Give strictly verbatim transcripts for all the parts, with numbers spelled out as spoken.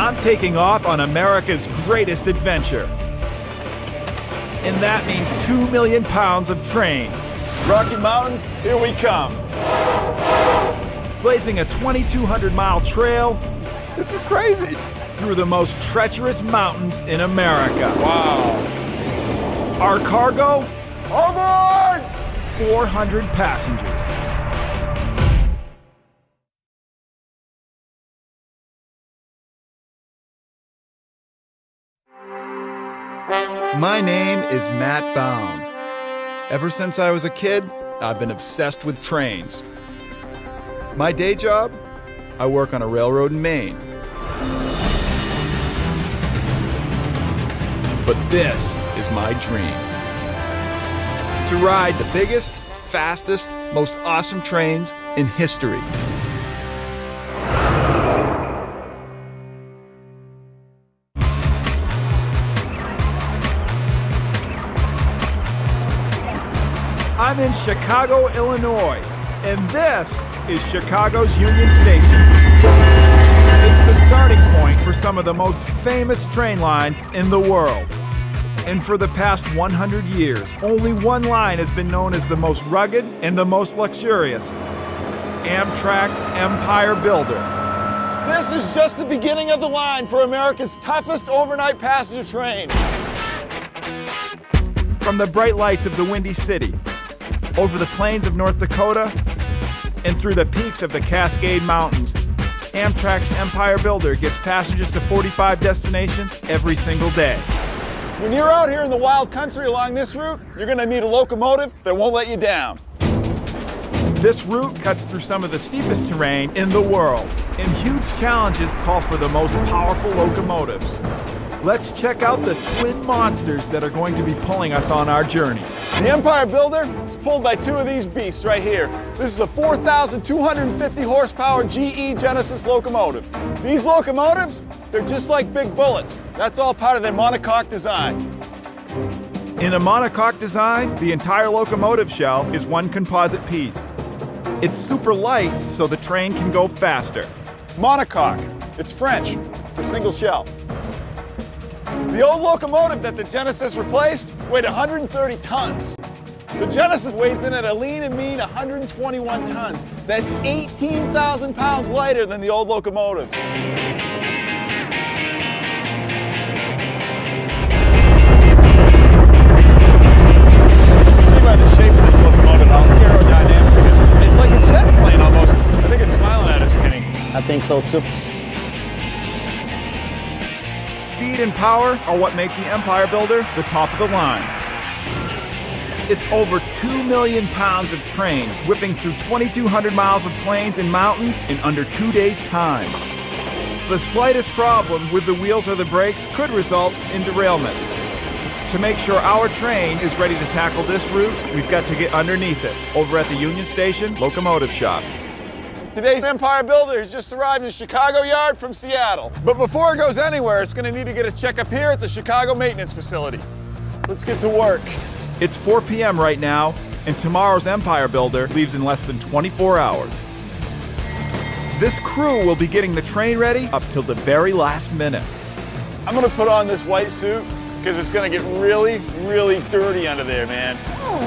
I'm taking off on America's greatest adventure. And that means two million pounds of train. Rocky Mountains, here we come. Blazing a twenty-two hundred mile trail. This is crazy. Through the most treacherous mountains in America. Wow. Our cargo? Aboard! four hundred passengers. My name is Matt Baum. Ever since I was a kid, I've been obsessed with trains. My day job? I work on a railroad in Maine. But this is my dream. To ride the biggest, fastest, most awesome trains in history. I'm in Chicago, Illinois, and this is Chicago's Union Station. It's the starting point for some of the most famous train lines in the world. And for the past one hundred years, only one line has been known as the most rugged and the most luxurious: Amtrak's Empire Builder. This is just the beginning of the line for America's toughest overnight passenger train. From the bright lights of the Windy City, over the plains of North Dakota, and through the peaks of the Cascade Mountains, Amtrak's Empire Builder gets passengers to forty-five destinations every single day. When you're out here in the wild country along this route, you're gonna need a locomotive that won't let you down. This route cuts through some of the steepest terrain in the world, and huge challenges call for the most powerful locomotives. Let's check out the twin monsters that are going to be pulling us on our journey. The Empire Builder is pulled by two of these beasts right here. This is a four thousand two hundred fifty horsepower G E Genesis locomotive. These locomotives, they're just like big bullets. That's all part of their monocoque design. In a monocoque design, the entire locomotive shell is one composite piece. It's super light, so the train can go faster. Monocoque, it's French for single shell. The old locomotive that the Genesis replaced weighed one hundred thirty tons. The Genesis weighs in at a lean and mean one hundred twenty-one tons. That's eighteen thousand pounds lighter than the old locomotives. See by the shape of this locomotive how aerodynamic it is. It's like a jet plane almost. I think it's smiling at us, Kenny. I think so too. Speed and power are what make the Empire Builder the top of the line. It's over two million pounds of train, whipping through twenty-two hundred miles of plains and mountains in under two days' time. The slightest problem with the wheels or the brakes could result in derailment. To make sure our train is ready to tackle this route, we've got to get underneath it, over at the Union Station Locomotive Shop. Today's Empire Builder has just arrived in Chicago Yard from Seattle. But before it goes anywhere, it's going to need to get a checkup here at the Chicago Maintenance Facility. Let's get to work. It's four p m right now, and tomorrow's Empire Builder leaves in less than twenty-four hours. This crew will be getting the train ready up till the very last minute. I'm going to put on this white suit because it's going to get really, really dirty under there, man.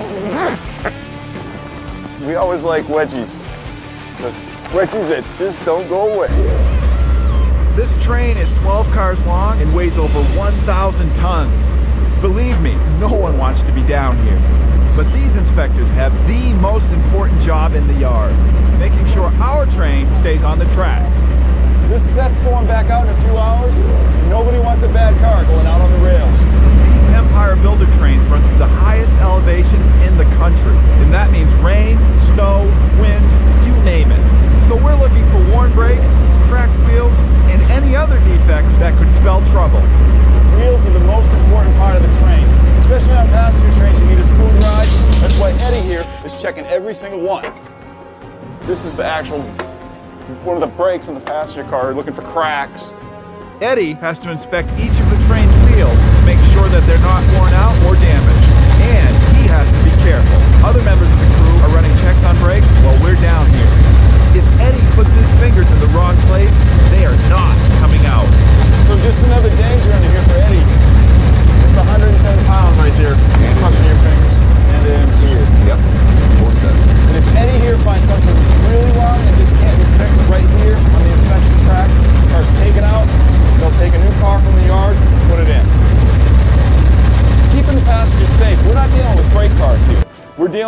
We always like wedgies. But wedgies that just don't go away. This train is twelve cars long and weighs over one thousand tons. Believe me, no one wants to be down here. But these inspectors have the most important job in the yard, making sure our train stays on the tracks. This set's going back out in a few hours, and nobody wants a bad car going out on the rails. These Empire Builder trains run through the highest elevations in the country, and that means rain, snow, wind, you name it. So we're looking for worn brakes, cracked wheels, and any other defects that could spell trouble. Wheels are the most important part of the train. Especially on passenger trains, you need a smooth ride. That's why Eddie here is checking every single one. This is the actual, one of the brakes in the passenger car, looking for cracks. Eddie has to inspect each of the train's wheels to make sure that they're not worn out or damaged. And he has to be careful. Other members of the crew are running checks on brakes while we're down here. If Eddie puts his fingers in the wrong place, they are not coming out.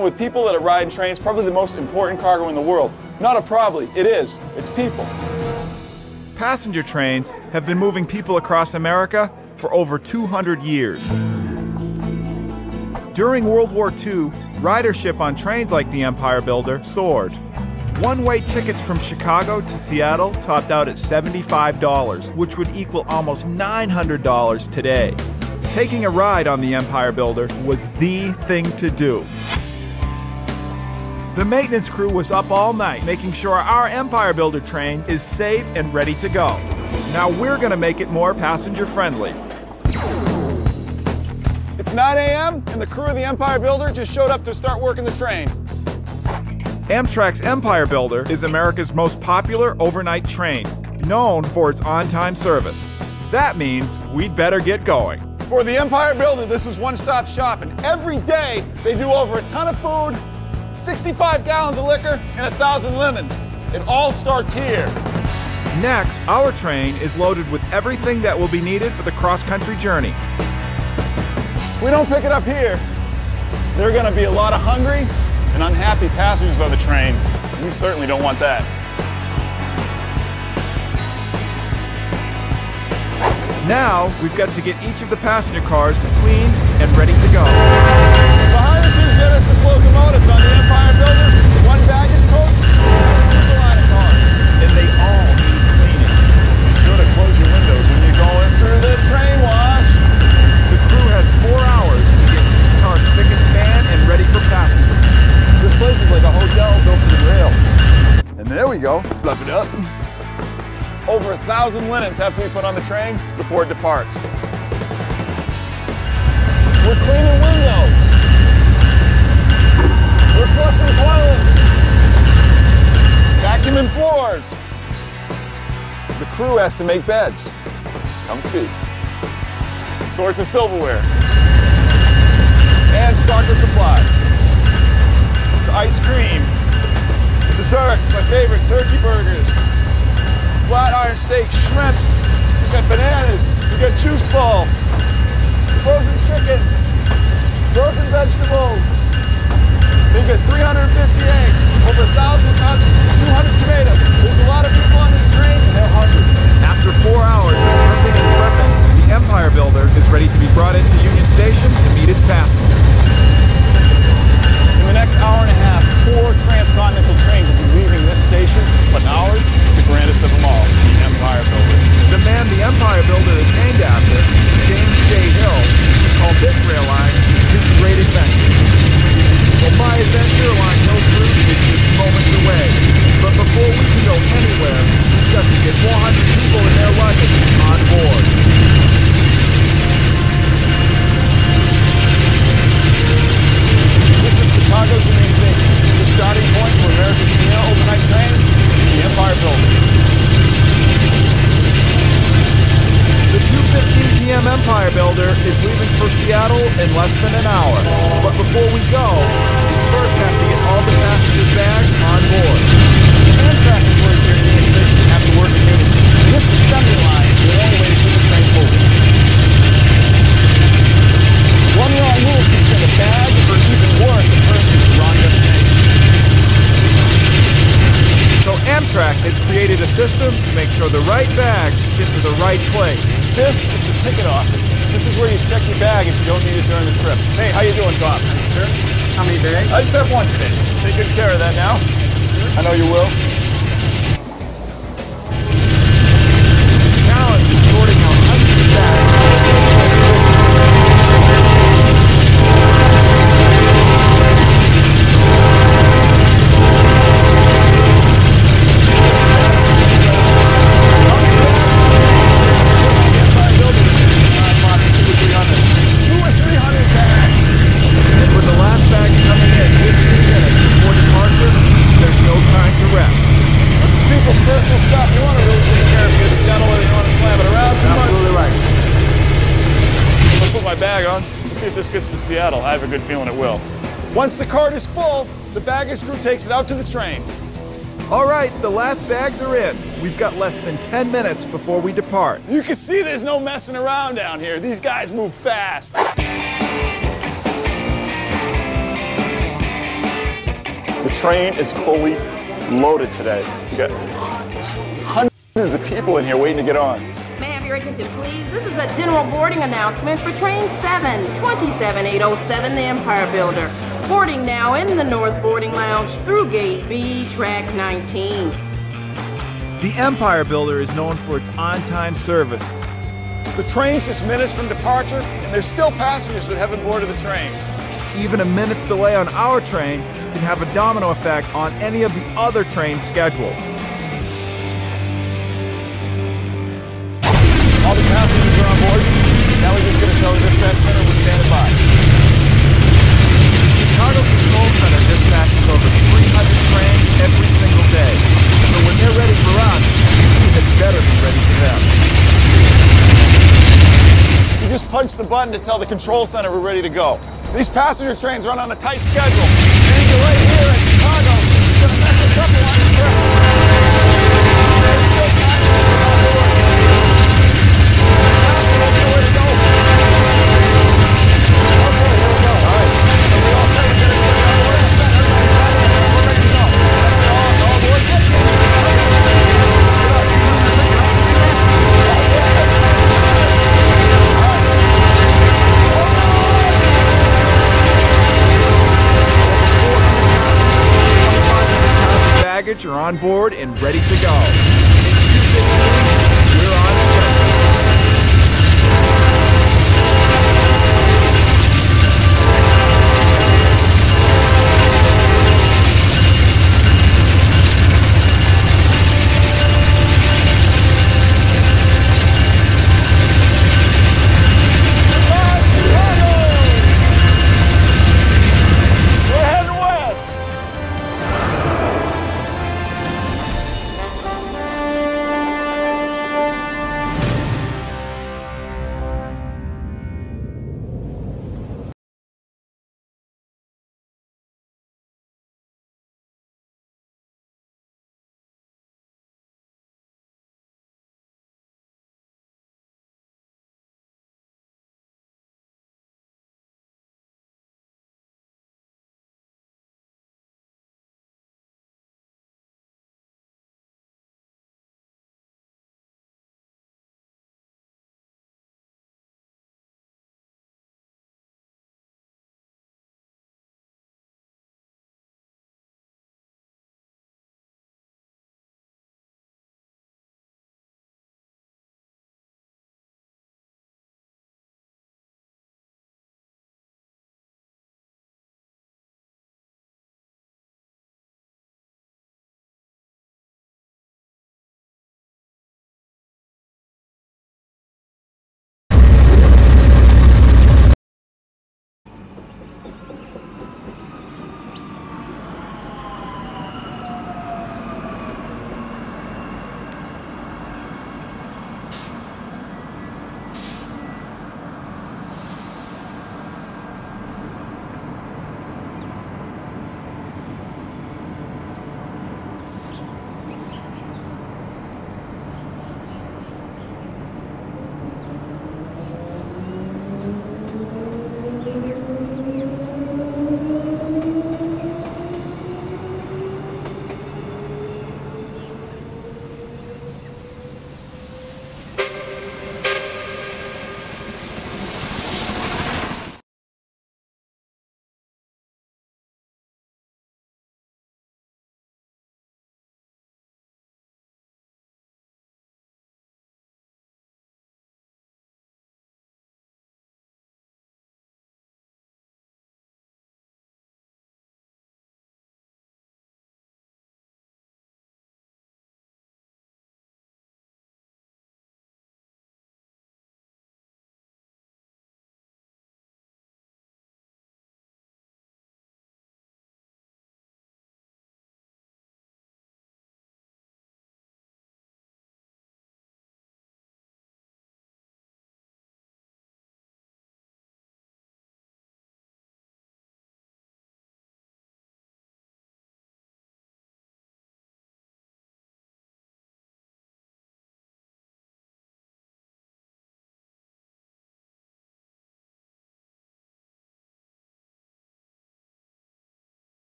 dealing with people that are riding trains, probably the most important cargo in the world. Not a probably, it is. It's people. Passenger trains have been moving people across America for over two hundred years. During World War Two, ridership on trains like the Empire Builder soared. One-way tickets from Chicago to Seattle topped out at seventy-five dollars, which would equal almost nine hundred dollars today. Taking a ride on the Empire Builder was the thing to do. The maintenance crew was up all night making sure our Empire Builder train is safe and ready to go. Now we're going to make it more passenger friendly. It's nine A M and the crew of the Empire Builder just showed up to start working the train. Amtrak's Empire Builder is America's most popular overnight train, known for its on-time service. That means we'd better get going. For the Empire Builder, this is one-stop shopping. Every day, they do over a ton of food, sixty-five gallons of liquor, and a thousand lemons. It all starts here. Next, our train is loaded with everything that will be needed for the cross-country journey. If we don't pick it up here, there are gonna be a lot of hungry and unhappy passengers on the train. And we certainly don't want that. Now, we've got to get each of the passenger cars clean and ready to go. Behind the two Genesis locomotives on the Empire Builder, one baggage coach, and two line of cars. And they all need cleaning. Be sure to close your windows when you're going through the train wash. The crew has four hours to get each car spick and span and ready for passengers. This place is like a hotel built for the rails. And there we go, fluff it up. Over a thousand linens have to be put on the train before it departs. We're cleaning windows. We're flushing toilets. Vacuuming floors. The crew has to make beds. Comfy. Sort the silverware. And stock the supplies. The ice cream. Desserts, my favorite, turkey burgers. Flat iron steak, shrimps, we got bananas, we got juice ball, frozen chickens, frozen vegetables, we got three hundred fifty eggs, over a thousand cups, two hundred tomatoes. There's a lot of people on this train and they're hungry. After four hours of prepping and prepping, the Empire Builder is ready to be brought into Union Station to meet its passengers. In the next hour and a half, four transcontinental trains will be leaving this station, but ours is the grandest of them all, the Empire Builder. The man the Empire Builder is named after, James J. Hill, called this rail line his great adventure. Well, my adventure along Hill's route is just moments away. But before we can go anywhere, we've got to get four hundred people and their luggage on board. This is Chicago's Union Station. The starting point for America's premier overnight train, the Empire Builder. The two fifteen p m Empire Builder is leaving for Seattle in less than an hour. But before we go, we first have to get all the passengers' bags on board. Amtrak is working here at Union Station and have to work in unison. This assembly line is the only way to keep the train moving. One wrong move can send a bag, or even worse, a person to the wrong destination. So Amtrak has created a system to make sure the right bags get to the right place. This is the ticket office. This is where you check your bag if you don't need it during the trip. Hey, how you doing, Tom? Sure. How many bags? I just have one today. Take good care of that now. I know you will. Challenge is sorting out hundreds of bags. See if this gets to Seattle. I have a good feeling it will. Once the cart is full, the baggage crew takes it out to the train. All right, the last bags are in. We've got less than ten minutes before we depart. You can see there's no messing around down here. These guys move fast. The train is fully loaded today. We got hundreds of people in here waiting to get on. May I have your attention, please? This is a general boarding announcement for train seven, twenty-seven eight oh seven, the Empire Builder. Boarding now in the North Boarding Lounge through Gate B, track nineteen. The Empire Builder is known for its on-time service. The train's just minutes from departure, and there's still passengers that haven't boarded the train. Even a minute's delay on our train can have a domino effect on any of the other train schedules. All the passengers are on board. Now we just get to tell the dispatch center we're standing by. Chicago Control Center dispatches over three hundred trains every single day. So when they're ready for us, we had better be ready for them. You just punch the button to tell the control center we're ready to go. These passenger trains run on a tight schedule. Any delay here in Chicago is going to mess us up a lot of trip. There's still passengers on board. That's the way to go. Okay, here we go. All right. So we all set. We're going to go. We're set. Everybody's ready. We're ready to go. All, all aboard. Get you. Baggage are on board and ready to go. In two sixteen, we're on